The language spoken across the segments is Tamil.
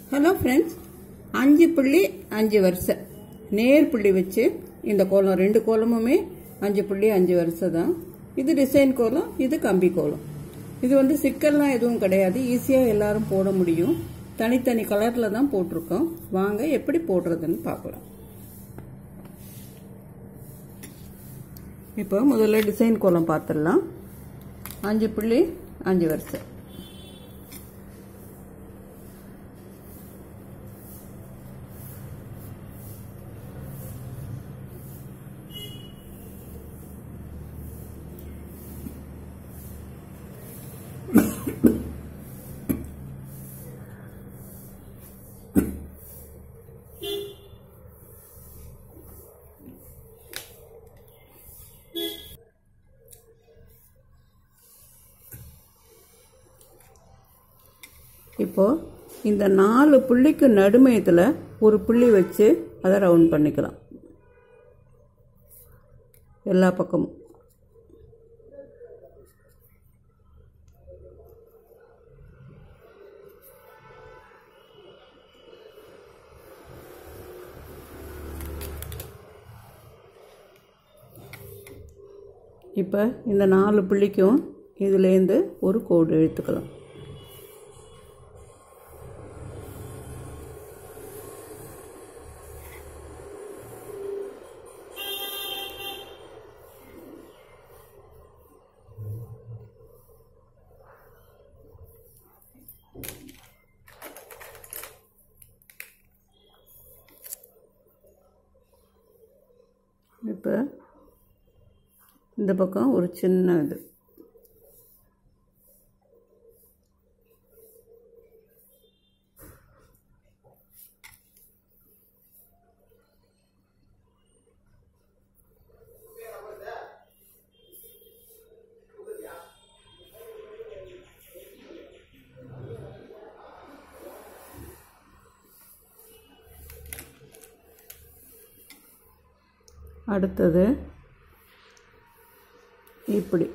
ஹலோ ஃப்ரெண்ட்ஸ், 5.5 வரிசை நேர் புள்ளி வச்சு இந்த கோலம், ரெண்டு கோலமுமே 5.5 வரிசை தான். இது டிசைன் கோலம், இது கம்பி கோலம். இது வந்து சிக்கல்லாம் எதுவும் கிடையாது, ஈஸியாக எல்லாரும் போட முடியும். தனித்தனி கலரில் தான் போட்டிருக்கோம். வாங்க எப்படி போடுறதுன்னு பார்க்கலாம். இப்போ முதல்ல டிசைன் கோலம் பார்த்துடலாம். 5.5 வரிசை. இப்போ இந்த 4 புள்ளிக்கு நடுமையத்தில் ஒரு புள்ளி வச்சு அதை ரவுண்ட் பண்ணிக்கலாம் எல்லா பக்கமும். இப்போ இந்த 4 புள்ளிக்கும் இதுலேருந்து ஒரு கோடு இழுத்துக்கலாம். இப்போ இந்த பக்கம் ஒரு சின்ன இது, அடுத்தது இப்படி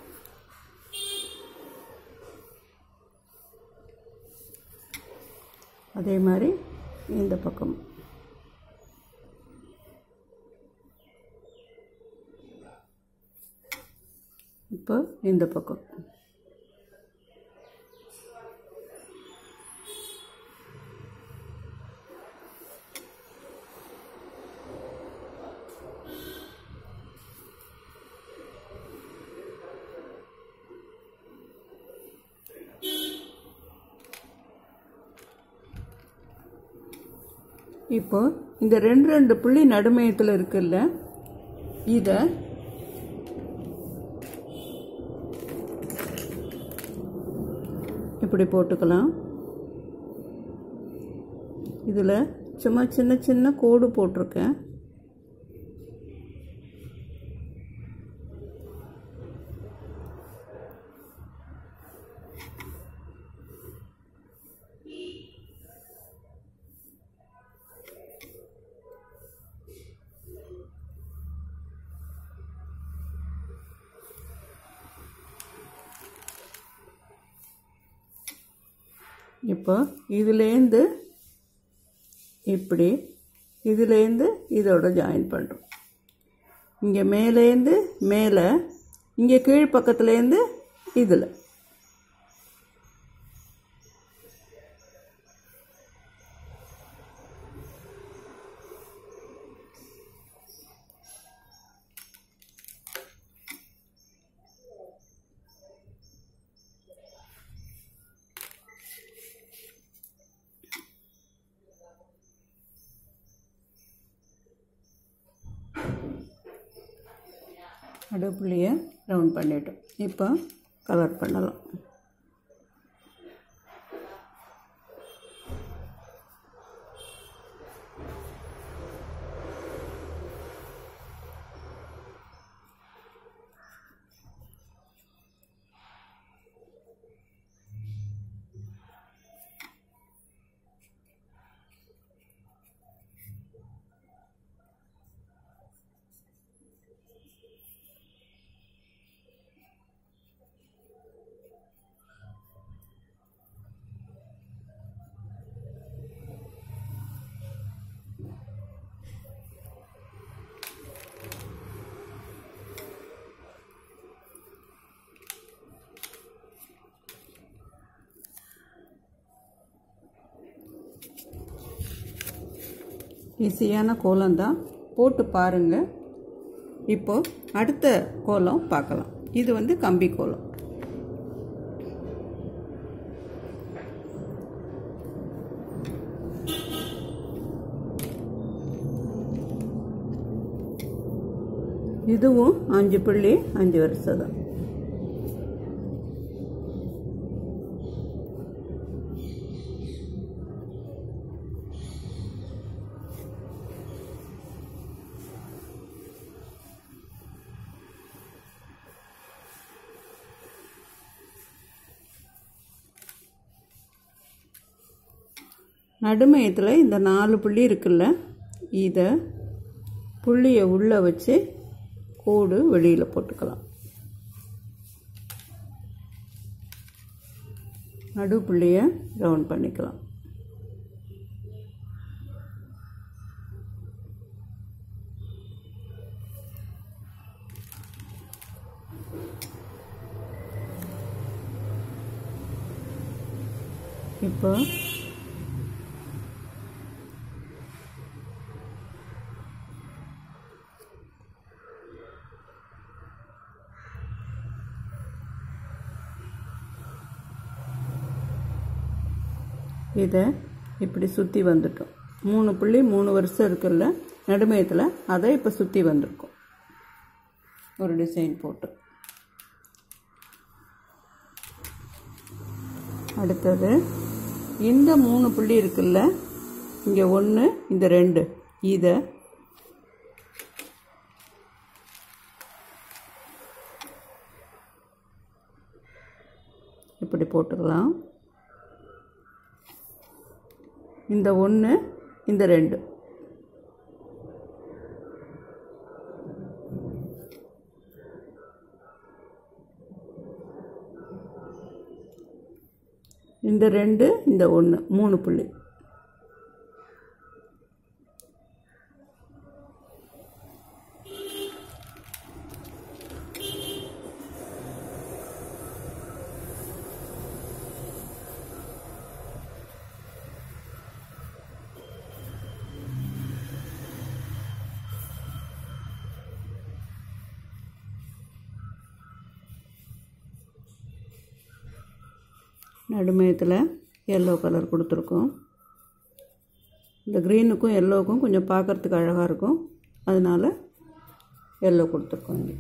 அதே மாதிரி இந்த பக்கம். இப்போ இந்த பக்கம் இப்போ இந்த ரெண்டு புள்ளி நடுமையத்தில் இருக்குல்ல, இதை இப்படி போட்டுக்கலாம். இதில் சும்மா சின்ன சின்ன கோடு போட்டிருக்கேன். இப்போ இதுலேருந்து இப்படி, இதுலேருந்து இதோட ஜாயின் பண்ணுறோம். இங்கே மேலேருந்து மேலே, இங்கே கீழ் பக்கத்துலேருந்து இதில். நடுப்புள்ளியை ரவுண்ட் பண்ணிட்டோம். இப்போ கலர் பண்ணலாம். ஈஸியான கோலம் தான், போட்டு பாருங்கள். இப்போ அடுத்த கோலம் பார்க்கலாம். இது வந்து கம்பி கோலம். இதுவும் 5 புள்ளி 5 வரிசை தான். நடுமையத்தில் இந்த 4 புள்ளி இருக்குல்ல, இதை புள்ளியை உள்ளே வச்சு கோடு வெளியில் போட்டுக்கலாம். நடு புள்ளியை ரவுண்ட் பண்ணிக்கலாம். இப்போ இதை இப்படி சுற்றி வந்துட்டோம். 3 புள்ளி 3 வருஷம் இருக்குல்ல நடுமையத்தில், அதை இப்போ சுற்றி வந்திருக்கோம் ஒரு டிசைன் போட்டு. அடுத்தது இந்த 3 புள்ளி இருக்குல்ல, இங்கே 1 இந்த 2, இதை இப்படி போட்டுக்கலாம். இந்த 1 இந்த 2, இந்த 2 இந்த 1, 3 புள்ளி. நடுமையத்தில் எல்லோ கலர் கொடுத்துருக்கோம். இந்த க்ரீனுக்கும் எல்லோவுக்கும் கொஞ்சம் பார்க்குறதுக்கு அழகாக இருக்கும், அதனால் எல்லோ கொடுத்துருக்கோம். இங்கே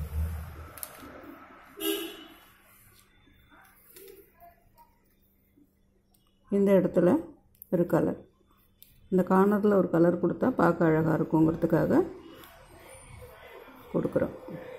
இந்த இடத்துல ஒரு கலர், இந்த கார்னரில் ஒரு கலர் கொடுத்தா பார்க்க அழகாக இருக்குங்கிறதுக்காக கொடுக்குறோம்.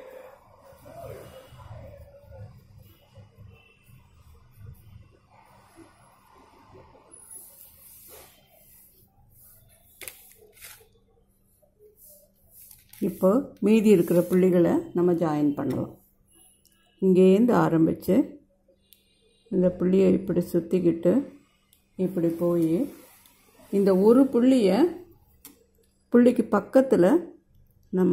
இப்போ மீதி இருக்கிற புள்ளிகளை நம்ம ஜாயின் பண்ணலாம். இங்கேருந்து ஆரம்பித்து இந்த புள்ளியை இப்படி சுற்றிக்கிட்டு இப்படி போய் இந்த ஒரு புள்ளிக்கு பக்கத்தில் நம்ம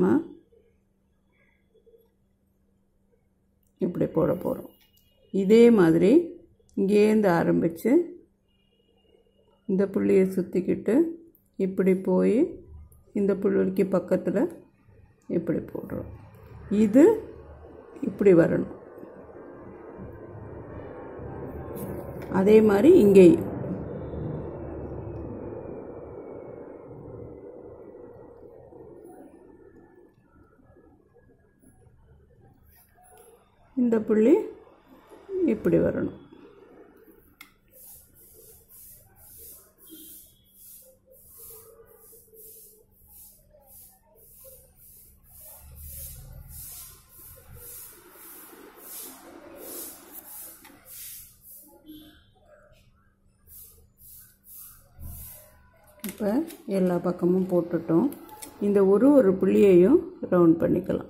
இப்படி போட போகிறோம். இதே மாதிரி இங்கேருந்து ஆரம்பித்து இந்த புள்ளியை சுற்றிக்கிட்டு இப்படி போய் இந்த புள்ளிக்கு பக்கத்தில் இப்படி போடுறோம். இது இப்படி வரணும். அதே மாதிரி இங்கேயும் இந்த புள்ளி இப்படி வரணும். இப்போ எல்லா பக்கமும் போட்டுட்டோம். இந்த ஒரு புள்ளியையும் ரவுண்ட் பண்ணிக்கலாம்.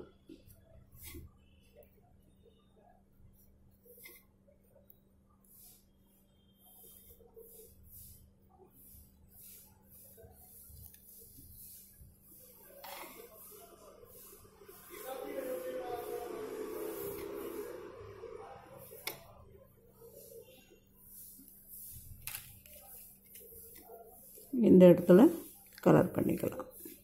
இந்த இடத்துல கலர் பண்ணிக்கலாம்.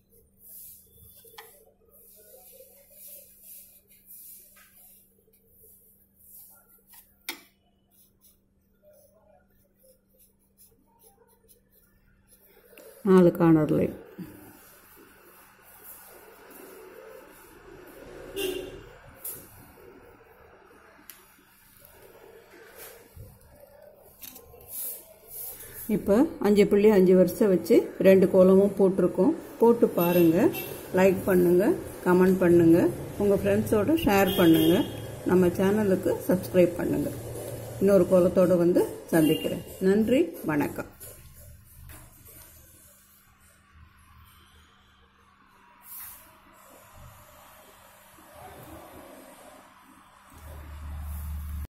நாலு கார்னர்லையும் இப்போ 5 புள்ளி 5 வருஷம் வச்சு 2 கோலமும் போட்டிருக்கோம். போட்டு பாருங்கள், லைக் பண்ணுங்கள், கமெண்ட் பண்ணுங்கள், உங்கள் ஃப்ரெண்ட்ஸோடு ஷேர் பண்ணுங்கள், நம்ம சேனலுக்கு சப்ஸ்கிரைப் பண்ணுங்கள். இன்னொரு கோலத்தோடு வந்து சந்திக்கிறேன். நன்றி, வணக்கம்.